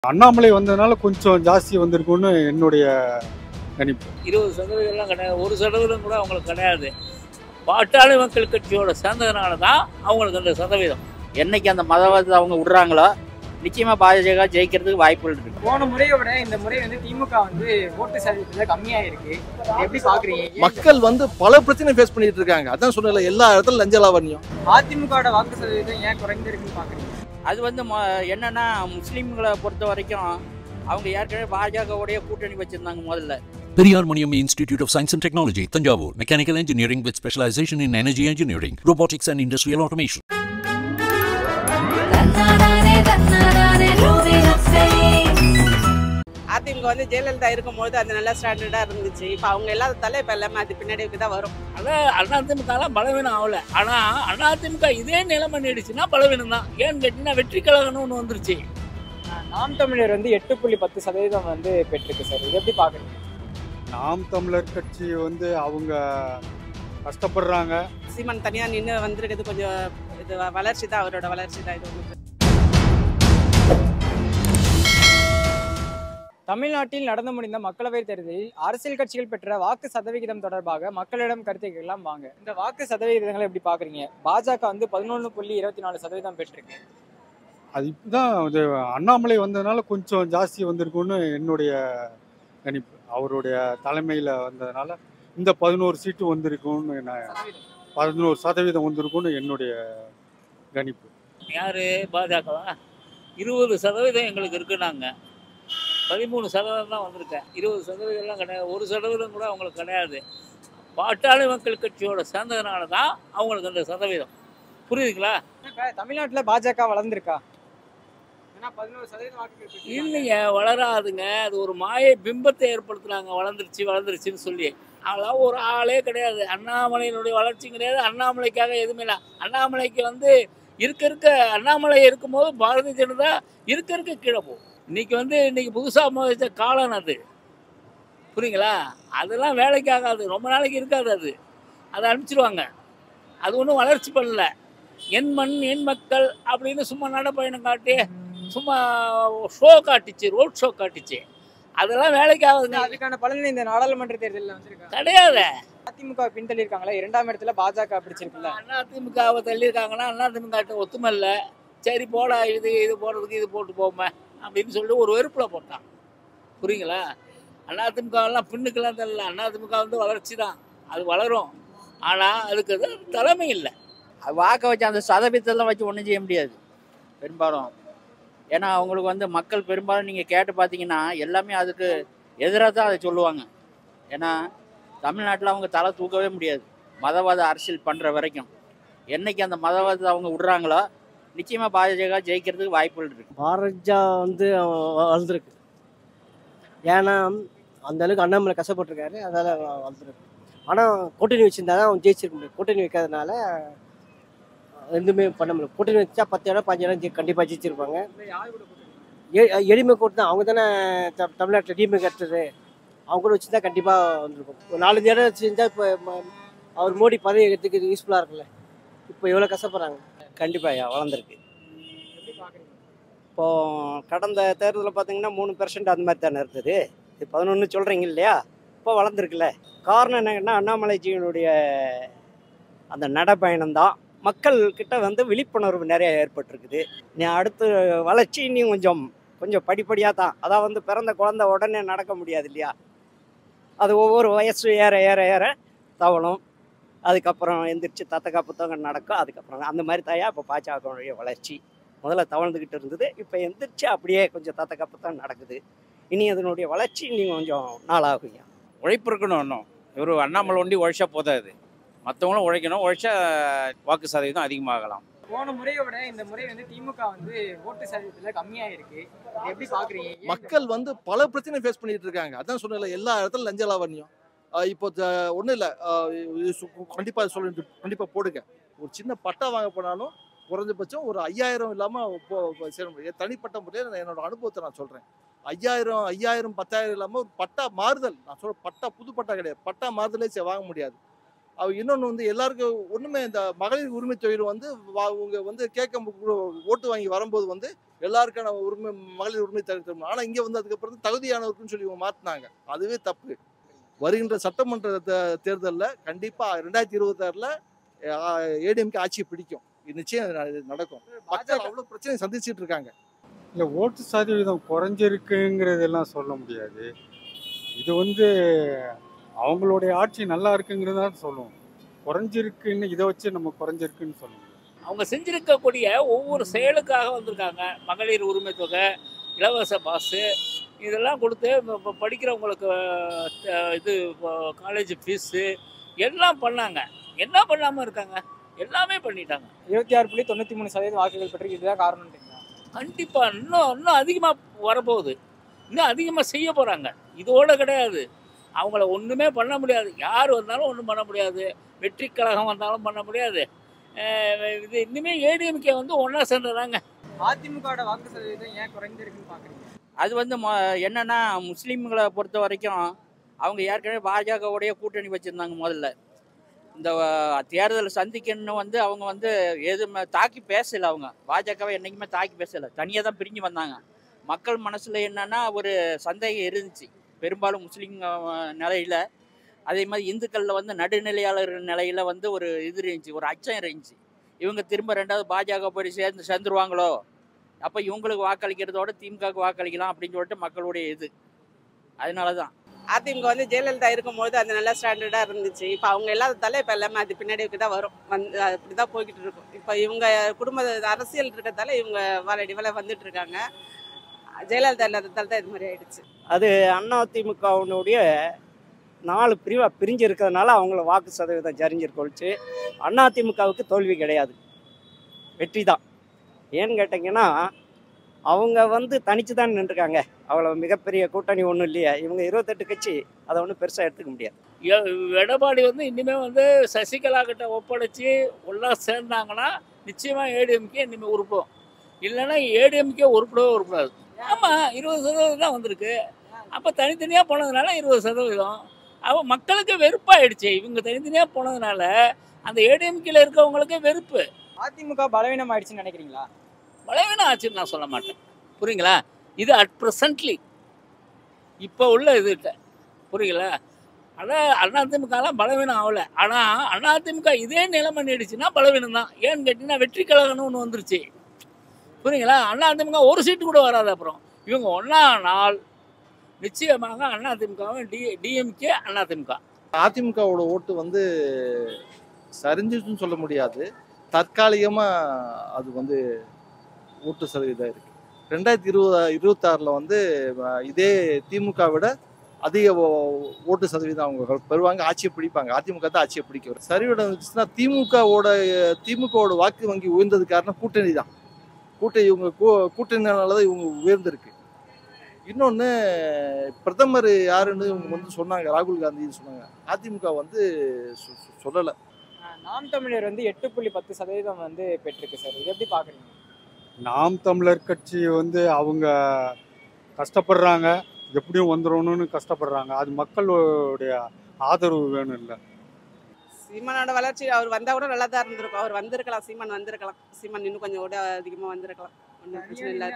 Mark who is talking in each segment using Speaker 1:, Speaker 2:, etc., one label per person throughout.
Speaker 1: அண்ணாமலை வந்ததுனால கொஞ்சம் ஜாஸ்தி வந்திருக்கும்னு என்னுடைய கணிப்பு.
Speaker 2: 20% கிடையாது, 1% கூட அவங்களுக்கு கிடையாது. பாட்டாளி மக்கள் கட்சியோட சேர்ந்ததுனால தான் அவங்களுக்கு அந்த சதவீதம். என்னைக்கு அந்த மதவாதத்தை அவங்க விடுறாங்களோ நிச்சயமா பாஜக ஜெயிக்கிறதுக்கு வாய்ப்புகள் இருக்கு.
Speaker 3: போன முறையை விட இந்த முறை திமுக ஓட்டு சதவீதத்துல கம்மியா இருக்கு. எப்படி பாக்குறீங்க?
Speaker 4: மக்கள் பல பிரச்சனை ஃபேஸ் பண்ணிட்டு இருக்காங்க. அதான் சொன்னல, எல்லா இடத்துல லஞ்ச லாவண்யம்.
Speaker 3: அதிமுக வாக்கு சதவீதம் ஏன் குறைந்திருக்குன்னு பாக்குறீங்க?
Speaker 2: அது என்னன்னா, முஸ்லீம்களை பொறுத்த வரைக்கும் அவங்க ஏற்கனவே பாஜகவுடைய கூட்டணி வச்சிருந்தாங்க முதல்ல.
Speaker 5: Periyar Maniam Institute of Science and Technology, Tanjavur. Mechanical Engineering with specialization in energy engineering, robotics and industrial automation.
Speaker 6: AIADMK Jayalalithaa இருக்கும்போது அது நல்லா ஸ்டாண்டர்டா இருந்துச்சு. இப்போ அவங்க எல்லாத்தால இப்போ எல்லாமே அது பின்னாடி தான் வரும்.
Speaker 2: அதான் அதிமுகலாம் பலவீனம் ஆகல. ஆனா அதிமுக இதே நிலைமை நீடிச்சுன்னா பலவீனம் தான். ஏன்னு கேட்டீங்கன்னா வெற்றி கழகம்னு ஒன்று வந்துருச்சு.
Speaker 3: நாம் தமிழர் 8.10% பெற்றிருக்கு சார். இது எப்படி பாக்குறீங்க?
Speaker 1: நாம் தமிழர் கட்சி அவங்க கஷ்டப்படுறாங்க.
Speaker 6: சீமான் தனியா நின்று வந்திருக்கிறது கொஞ்சம் இது வளர்ச்சி தான், அவரோட வளர்ச்சி தான் இது.
Speaker 3: தமிழ்நாட்டில் நடந்து முடிந்த மக்களவைத் தேர்தலில் அரசியல் கட்சிகள் பெற்ற வாக்கு சதவிகிதம் தொடர்பாக மக்களிடம் கருத்தை கேட்கலாம் வாங்க. இந்த வாக்கு சதவிகிதங்களை எப்படி பாக்குறீங்க? பாஜக 11.24% பெற்றிருக்கு.
Speaker 1: அது இப்பதான் அண்ணாமலை வந்ததுனால கொஞ்சம் ஜாஸ்தி வந்திருக்கும்னு என்னுடைய கணிப்பு. அவருடைய தலைமையில் வந்ததுனால இந்த 11 சீட்டு வந்திருக்கும்னு 11% வந்திருக்கும்னு என்னுடைய கணிப்பு.
Speaker 2: யாரு பாஜகவா? 20% எங்களுக்கு இருக்குனாங்க. 13% தான் வந்திருக்கேன். 20% கிடையாது, 1% கூட அவங்களுக்கு கிடையாது. பாட்டாளி மக்கள் கட்சியோட சேர்ந்ததுனால தான் அவங்களுக்கு அந்த சதவீதம். புரியுதுங்களா?
Speaker 3: தமிழ்நாட்டில் பாஜக வளர்ந்துருக்கா? 11% வாக்குகள்
Speaker 2: இல்லைங்க, வளராதுங்க. அது ஒரு மாய பிம்பத்தை ஏற்படுத்துறாங்க. வளர்ந்துருச்சுன்னு சொல்லி. அதெல்லாம் ஒரு ஆளே கிடையாது. அண்ணாமலையினுடைய வளர்ச்சியும் கிடையாது. அண்ணாமலைக்காக எதுவுமே இல்லை. அண்ணாமலைக்கு இருக்க அண்ணாமலை இருக்கும்போது பாரதிய ஜனதா இருக்க கீழே போகும். இன்னைக்கு புதுசாக மோதிச்ச காலம் அது. புரியுங்களா? அதெல்லாம் வேலைக்கு ஆகாது, ரொம்ப நாளைக்கு இருக்காது. அதை அனுப்பிச்சிடுவாங்க. அது ஒன்றும் வளர்ச்சி பண்ணல. என் மண் என் மக்கள் அப்படின்னு சும்மா நடைப்பயணம் காட்டி சும்மா ரோட் ஷோ காட்டிச்சு. அதெல்லாம் வேலைக்கு ஆகுது.
Speaker 3: அதுக்கான பலன் இந்த நாடாளுமன்ற தேர்தலில் வந்திருக்கா?
Speaker 2: கிடையாது.
Speaker 3: அதிமுக பின்தள்ளி இருக்காங்களா? 2ஆம் இடத்துல பாஜக பிடிச்சிருக்குல்ல.
Speaker 2: அதிமுகவை தள்ளியிருக்காங்கன்னா அதிமுக ஒத்துமை இல்லை. சரி போடா, இது போடுறதுக்கு இது போட்டு போமே அப்படின்னு சொல்லி ஒரு வெறுப்பில் போட்டான். புரியுங்களா? அதிமுகவெல்லாம் பின்னுக்கெல்லாம் தெரியல. அதிமுக வளர்ச்சி தான், அது வளரும். ஆனால் அதுக்கு தலைமை இல்லை. வாக்கை வச்சு அந்த சதவீதத்தெல்லாம் வச்சு ஒன்றும் செய்ய முடியாது பெரும்பாலும். ஏன்னா அவங்களுக்கு மக்கள் பெரும்பாலும் நீங்கள் கேட்டு பார்த்தீங்கன்னா எல்லாமே அதுக்கு எதிராக தான் அதை சொல்லுவாங்க. ஏன்னா தமிழ்நாட்டில் அவங்க தலை தூக்கவே முடியாது மதவாத அரசியல் பண்ணுற வரைக்கும். என்னைக்கு அந்த மதவாதத்தை அவங்க விடுறாங்களோ நிச்சயமாக பாஜக ஜெயிக்கிறதுக்கு வாய்ப்புகள் இருக்குது.
Speaker 7: பாரஜா வளர்ந்துருக்கு. ஏன்னா அந்த அளவுக்கு அண்ணாமலை கஷ்டப்பட்டுருக்காரு, அதனால் வளர்ந்துருக்கு. ஆனால் கூட்டணி வச்சுருந்தா தான் அவன் ஜெயிச்சிருக்க முடியும். கூட்டணி வைக்காதனால எதுவுமே பண்ண முடியும். கூட்டணி வச்சா 10 இடம் 5 இடம் கண்டிப்பாக ஜெயிச்சிருப்பாங்க. எளிமை கூட்டு தான். அவங்க தானே தமிழ்நாட்டில் டிஎம்கே கட்டுறது. அவங்க கூட வச்சுருந்தா கண்டிப்பாக வந்திருக்கும். ஒரு 4 இடம் செஞ்சால் இப்போ அவர் மோடி பதவி எடுத்துக்கு யூஸ்ஃபுல்லாக இருக்குல்ல. இப்போ எவ்வளோ கஷ்டப்படுறாங்க.
Speaker 8: கண்டிப்பாக வளர்ந்துருக்கு. இப்போது கடந்த தேர்தலில் பார்த்தீங்கன்னா 3% அந்த மாதிரி தானே இருந்தது. இது 11 சொல்கிறீங்க இல்லையா? இப்போ வளர்ந்துருக்குல்ல. காரணம் என்னன்னா அண்ணாமலைஜியினுடைய அந்த நடைப்பயணம் தான். மக்கள்கிட்ட விழிப்புணர்வு நிறைய ஏற்பட்டிருக்குது. நீ அடுத்து வளர்ச்சி இன்னும் கொஞ்சம் படிப்படியாக தான். அதான் பிறந்த குழந்தை உடனே நடக்க முடியாது இல்லையா? அது ஒவ்வொரு வயசு ஏற ஏற ஏற தவளும். அதுக்கப்புறம் எந்திரிச்சு தத்தக்கா புத்தகம் நடக்கும். அதுக்கப்புறம் அந்த மாதிரி தாயா இப்போ பாஜகவுடைய வளர்ச்சி. முதல்ல தவழ்ந்துக்கிட்டு இருந்தது, இப்போ எந்திரிச்சு அப்படியே கொஞ்சம் தத்தக்கா புத்தகம் நடக்குது. இனி அதனுடைய வளர்ச்சி இன்னும் கொஞ்சம் நாளாகுங்க.
Speaker 9: உழைப்பு இருக்கணும். இன்னும் இவர் அண்ணாமலை ஒண்டி உழைச்சா போதாது, மற்றவங்களும் உழைக்கணும். உழைச்சா வாக்கு சதவீதம் அதிகமாகலாம்.
Speaker 3: போன முறையை விட இந்த முறை திமுக ஓட்டு சதவீதத்துல கம்மியா இருக்கு. எப்படி பாக்குறீங்க?
Speaker 4: மக்கள் பல பிரச்சனை ஃபேஸ் பண்ணிட்டு இருக்காங்க. அதான் சொன்னல, எல்லா இடத்துல லஞ்ச லாவண்யம். இப்போ ஒன்றும் இல்லை, கண்டிப்பாக கண்டிப்பாக போடுங்க. ஒரு சின்ன பட்டா வாங்க போனாலும் குறைஞ்சபட்சம் ஒரு 5000 இல்லாமல் தனிப்பட்ட முறையில் என்னோட அனுபவத்தை நான் சொல்கிறேன். 5000 10,000 இல்லாமல் ஒரு பட்டா மாறுதல், நான் சொல்கிறேன், பட்டா புது பட்டா கிடையாது, பட்டா மாறுதலே வாங்க முடியாது. இன்னொன்று எல்லாருக்கும் ஒன்றுமே இந்த மகளிர் உரிமை தொழில் அவங்க கேட்க ஓட்டு வாங்கி வரும்போது எல்லாருக்கான உரிமை, மகளிர் உரிமை தரணும். ஆனால் இங்கே வந்து அதுக்கப்புறம் தகுதியானவருக்குன்னு சொல்லி இவங்க மாற்றினாங்க. அதுவே தப்பு. வருகின்ற சட்டமன்ற தேர்தலில் கண்டிப்பாக 2026 ஏடிஎம்கே ஆட்சியை பிடிக்கும். இது நிச்சயம் இது நடக்கும். மக்கள் அவ்வளோ பிரச்சனை சந்திச்சுட்டு இருக்காங்க.
Speaker 1: இல்லை, ஓட்டு சதவீதம் குறைஞ்சிருக்குங்கிறதெல்லாம் சொல்ல முடியாது. இது வந்து அவங்களுடைய ஆட்சி நல்லா இருக்குங்கிறதா சொல்லுவோம். குறைஞ்சிருக்குன்னு இதை வச்சு நம்ம குறைஞ்சிருக்குன்னு சொல்ல முடியாது.
Speaker 2: அவங்க செஞ்சிருக்கக்கூடிய ஒவ்வொரு செயலுக்காக வந்திருக்காங்க. மகளிர் உரிமை தொகை, இலவச பாஸு, இதெல்லாம் கொடுத்து இப்போ படிக்கிறவங்களுக்கு இது காலேஜ் ஃபீஸு எல்லாம் பண்ணாங்க. என்ன பண்ணாமல் இருக்காங்க? எல்லாமே பண்ணிட்டாங்க.
Speaker 3: 26.93% வாக்குகள் பெற்று இதுதான் காரணம்ன்றீங்களா?
Speaker 2: கண்டிப்பாக இன்னும் அதிகமாக வரப்போகுது. இன்னும் அதிகமாக செய்ய போகிறாங்க. இதோடு கிடையாது. அவங்கள ஒன்றுமே பண்ண முடியாது. யார் வந்தாலும் ஒன்றும் பண்ண முடியாது. வெற்றி கழகம் வந்தாலும் பண்ண முடியாது. இது இன்னுமே ஏடிஎம்கே வந்து ஒன்றா சேர்ந்துறாங்க.
Speaker 3: அதிமுகவோட வாக்கு சதவீதம் ஏன் குறைந்திருக்குன்னு பார்க்குறீங்க?
Speaker 9: அது வந்து என்னன்னா, முஸ்லீம்களை பொறுத்த வரைக்கும் அவங்க ஏற்கனவே பாஜகவுடைய கூட்டணி வச்சுருந்தாங்க. முதல்ல இந்த தேர்தல் சந்திக்கணும்னு வந்து அவங்க வந்து எதுவுமே தாக்கி பேசலை. அவங்க பாஜகவை என்றைக்குமே தாக்கி பேசலை. தனியாக தான் பிரிஞ்சு வந்தாங்க. மக்கள் மனசில் என்னென்னா ஒரு சந்தேகம் இருந்துச்சு, பெரும்பாலும் முஸ்லீம் நிலையில். அதே மாதிரி இந்துக்களில் வந்து நடுநிலையாளர் நிலையில் வந்து ஒரு இது இருந்துச்சு, ஒரு அச்சம் இருந்துச்சு. இவங்க திரும்ப ரெண்டாவது பாஜக போய் சேர்ந்துருவாங்களோ, அப்போ இவங்களுக்கு வாக்களிக்கிறதோட திமுகவுக்கு வாக்களிக்கலாம் அப்படின்னு சொல்லிட்டு மக்களுடைய இது. அதனால தான்
Speaker 6: அதிமுக வந்து ஜெயலலிதா இருக்கும்போது அது நல்லா ஸ்டாண்டர்டாக இருந்துச்சு. இப்போ அவங்க இல்லாததால இப்போ எல்லாமே அது பின்னாடிக்கு தான் வரும். அப்படி தான் போய்கிட்டு இருக்கும். இப்போ இவங்க குடும்ப அரசியல் இருக்கிறதால இவங்க வேலை வந்துட்டு இருக்காங்க. ஜெயலலிதா இல்லாததால தான் இது மாதிரி ஆயிடுச்சு.
Speaker 8: அது அதிமுகவுடைய 4 பிரிவாக பிரிஞ்சு இருக்கிறதுனால அவங்கள வாக்கு சதவீதம் சரிஞ்சிருக்கொழிச்சு. அதிமுகவுக்கு தோல்வி கிடையாது, வெற்றி தான். ஏன்னு கேட்டிங்கன்னா, அவங்க வந்து தனிச்சு தான் நின்றுருக்காங்க. அவ்வளோ மிகப்பெரிய கூட்டணி ஒன்றும் இல்லையா. இவங்க 28 கட்சி, அதை ஒன்றும் பெருசாக எடுத்துக்க முடியாது.
Speaker 2: எடப்பாடி வந்து இனிமேல் வந்து சசிகலா கிட்ட ஒப்படைச்சி ஒன்றா சேர்ந்தாங்கன்னா நிச்சயமாக ஏடிஎம்கே இனிமேல் உருப்போம். இல்லைன்னா ஏடிஎம்கே உருப்படாது. ஆமாம், 20% தான் வந்திருக்கு. அப்போ தனித்தனியாக போனதுனால 20%. அப்போ மக்களுக்கு வெறுப்பாயிடுச்சு. இவங்க தனித்தனியாக போனதுனால அந்த ஏடிஎம்கேல இருக்கவங்களுக்கு வெறுப்பு.
Speaker 3: அதிமுக பலவீனம் ஆயிடுச்சுன்னு நினைக்கிறீங்களா?
Speaker 2: பலவீனம் ஆச்சுன்னு நான் சொல்ல மாட்டேன். புரியுங்களா? இது அட் ப்ரெசன்ட்லி இப்போ உள்ள இதுகிட்ட, புரியுங்களா? ஆனால் அதிமுகலாம் பலவீனம் ஆகலை. ஆனால் அதிமுக இதே நிலைமை நீடிச்சுன்னா பலவீனம் தான். ஏன்னு கேட்டிங்கன்னா வெற்றி கழகம்னு ஒன்று வந்துருச்சு. புரியுங்களா? அதிமுக ஒரு சீட்டு கூட வராது. அப்புறம் இவங்க ஒன்றா நாள் நிச்சயமாக அதிமுகவும் டிஎம்கே அதிமுக.
Speaker 4: அதிமுகவோட ஓட்டு வந்து சரிஞ்சிச்சுன்னு சொல்ல முடியாது. தற்காலிகமாக அது வந்து ஓட்டு சதவீதம் இருக்குது. 2026 வந்து இதே திமுக விட அதிக ஓட்டு சதவீதம் அவங்க பெறுவாங்க, ஆட்சியை பிடிப்பாங்க. அதிமுக தான் ஆட்சியை பிடிக்கும். சரிவிடம் இருந்துச்சுன்னா திமுகவோட வாக்கு வங்கி உயர்ந்தது காரணம் கூட்டணி தான். இவங்க கூட்டணினால தான் இவங்க உயர்ந்திருக்கு. இன்னொன்று, பிரதமர் யாருன்னு இவங்க வந்து சொன்னாங்க, ராகுல் காந்தி சொன்னாங்க. அதிமுக வந்து சொல்லலை.
Speaker 3: நாம் தமிழர் வந்து 8.10% வந்து பெற்றிருக்கு சார். இது எப்படி பார்க்குறீங்க?
Speaker 1: நாம் தமிழர் கட்சி வந்து அவங்க கஷ்டப்படுறாங்க, எப்படியும் வந்துடணும்னு கஷ்டப்படுறாங்க. அது மக்களுடைய ஆதரவு வேணும். இல்லை,
Speaker 6: சீமானோட வளர்ச்சி அவர் வந்தால் கூட நல்லா தான் இருந்திருக்கும். அவர் வந்திருக்கலாம், சீமான் வந்திருக்கலாம். சீமான் இன்னும் கொஞ்சம் கூட அதிகமாக வந்திருக்கலாம். ஒன்றும் பிரச்சனை இல்லை.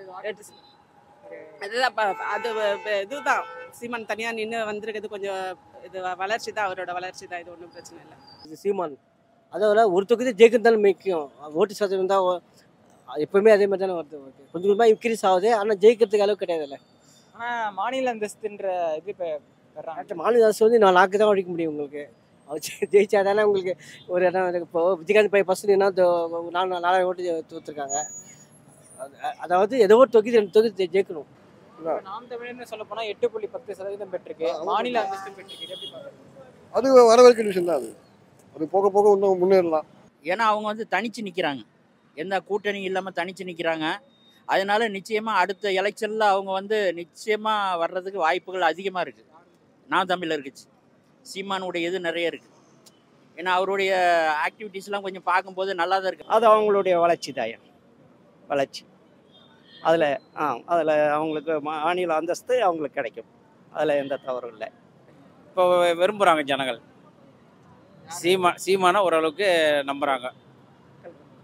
Speaker 6: அதுதான் அது இதுதான் சீமான் தனியாக நின்று வந்திருக்கிறது கொஞ்சம் இது வளர்ச்சி தான், அவரோட வளர்ச்சி தான். இது ஒன்றும் பிரச்சனை இல்லை.
Speaker 7: இது சீமான் அதோட ஒரு தொகுதி ஜெயிக்கிறதாலும் முக்கியம். ஓட்டு சதவீதம் தான் எப்பவுமே அதே மாதிரி தானே வருது. கொஞ்சம் கொஞ்சமாக இன்க்ரீஸ் ஆகுது, ஆனால் ஜெயிக்கிறதுக்கு அளவு கிடையாதுல்ல.
Speaker 3: ஆனால் மாநில அந்தஸ்துன்ற இது பெறாங்க.
Speaker 7: மாநில அரசு வந்து 4 வாக்கு தான் அடிக்க முடியும் உங்களுக்கு. அவர் ஜெயிச்சா தானே உங்களுக்கு ஒரு இடம். இப்போ விஜயகாந்த் 5% 4 ஓட்டு தோற்றுருக்காங்க. அதாவது ஏதோ ஒரு தொகுதி 2 தொகுதி ஜெயிக்கணும்.
Speaker 3: நாம் தமிழர்னு சொல்ல போனால் 8.10% பெற்றிருக்கு, மாநில அந்தஸ்து பெற்றிருக்கு. எப்படி பார்க்குறீங்க?
Speaker 10: அது வரவேற்கிற விஷயம் தான். அது போக போக இன்னும் முன்னேறலாம்.
Speaker 9: ஏன்னா அவங்க வந்து தனிச்சு நிற்கிறாங்க, எந்த கூட்டணி இல்லாமல் தனிச்சு நிற்கிறாங்க. அதனால நிச்சயமாக அடுத்த எலெக்ஷனில் அவங்க வந்து நிச்சயமாக வர்றதுக்கு வாய்ப்புகள் அதிகமாக இருக்குது. நாம் தமிழர் கட்சி சீமானுடைய இது நிறைய இருக்குது. ஏன்னா அவருடைய ஆக்டிவிட்டீஸ்லாம் கொஞ்சம் பார்க்கும்போது நல்லா தான் இருக்குது.
Speaker 8: அது அவங்களுடைய வளர்ச்சி தான், வளர்ச்சி. அதில் அவங்களுக்கு மாநில அந்தஸ்து அவங்களுக்கு கிடைக்கும். அதில் எந்த தவறும் இல்லை.
Speaker 9: இப்போ விரும்புகிறாங்க ஜனங்கள். சீமானை ஓரளவுக்கு நம்புகிறாங்க.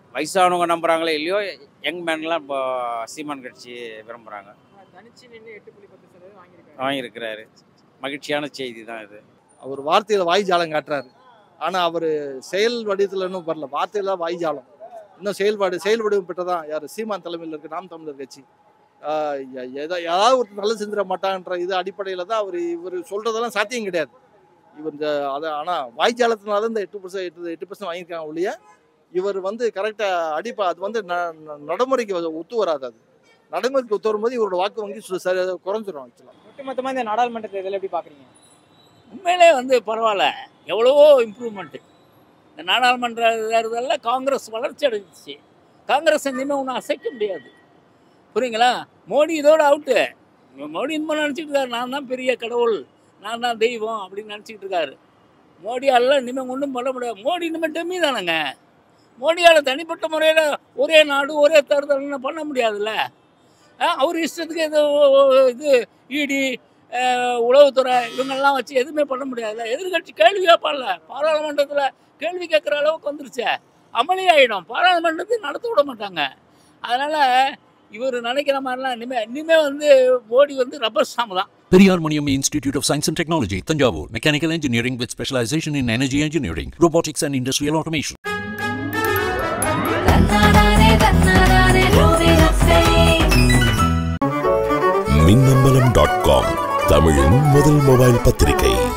Speaker 11: வயசானவங்க நம்புகிறாங்களே இல்லையோ யங் மேன்லாம் இப்போ சீமான் கட்சி விரும்புகிறாங்க.
Speaker 3: தனிச்சு நின்று 8.10%
Speaker 11: வாங்கியிருக்கிறாரு. மகிழ்ச்சியான செய்தி தான் இது.
Speaker 4: அவர் வார்த்தையில் வாய் ஜாலம் காட்டுறாரு. ஆனால் அவர் செயல் வடிவத்தில் இன்னும் வரல. வார்த்தையில் தான் வாய் ஜாலம். இன்னும் செயல் வடிவம் பெற்றதான் யார் சீமான் தலைமையில் இருக்க நாம் தமிழர் கட்சி. ஏதாவது ஒரு நல்லது செஞ்சிட மாட்டான்ற இது அடிப்படையில் தான் இவர் சொல்கிறதெல்லாம் சாத்தியம் கிடையாது. இவர் ஆனால் வாய் ஜாலத்தினால தான் இந்த 8% வாங்கியிருக்காங்க ஒழிய இவர் கரெக்டாக அது நடைமுறைக்கு ஒத்து வராது. அது நடைமுறைக்கு ஒத்து வரும்போது இவரோட வாக்கு வங்கி குறைஞ்சிரும். ஆக்சுவலாக
Speaker 3: ஒட்டுமொத்தமாக இந்த நாடாளுமன்ற தேர்தல் எப்படி பார்க்குறீங்க?
Speaker 2: உண்மையிலே பரவாயில்ல, எவ்வளவோ இம்ப்ரூவ்மெண்ட்டு. இந்த நாடாளுமன்ற தேர்தலில் காங்கிரஸ் வளர்ச்சி அடைஞ்சிச்சு. காங்கிரஸ் இனிமேல் ஒன்றும் அசைக்க முடியாது. புரியுங்களா? மோடி இதோட அவுட்டு. மோடி இனிமேல் நினச்சிட்டு இருக்காரு நான் தான் பெரிய கடவுள், நான் தான் தெய்வம் அப்படின்னு நினச்சிக்கிட்டு இருக்காரு. மோடியால் இனிமேல் ஒன்றும் பண்ண முடியாது. மோடி இனிமேல் டெம்மி தானேங்க. மோடியால் தனிப்பட்ட முறையில் ஒரே நாடு ஒரே தேர்தல்னு பண்ண முடியாதுல்ல. அவர் இஷ்டத்துக்கு இது இடி உளவுத்துறை இவங்கெல்லாம் வச்சு எதுவுமே பண்ண முடியாதுல்ல. எதிர்கட்சி கேள்வி கேட்பான்ல, பாராளுமன்றத்தில் கேள்வி கேட்குற அளவுக்கு வந்துருச்சு. அமளி ஆகிடும், பாராளுமன்றத்தை நடத்த விட மாட்டாங்க. அதனால் இவர் நினைக்கிற மாதிரிலாம் இனிமேல் மோடி ரப்பர் ஸ்டாம்பு தான்.
Speaker 5: Periyar Maniam Institute of Science and Technology, Thanjavur. Mechanical Engineering with specialization in energy engineering, robotics and industrial automation.
Speaker 12: மின்னம்பலம்.com தமிழின் முதல் மொபைல் பத்திரிகை.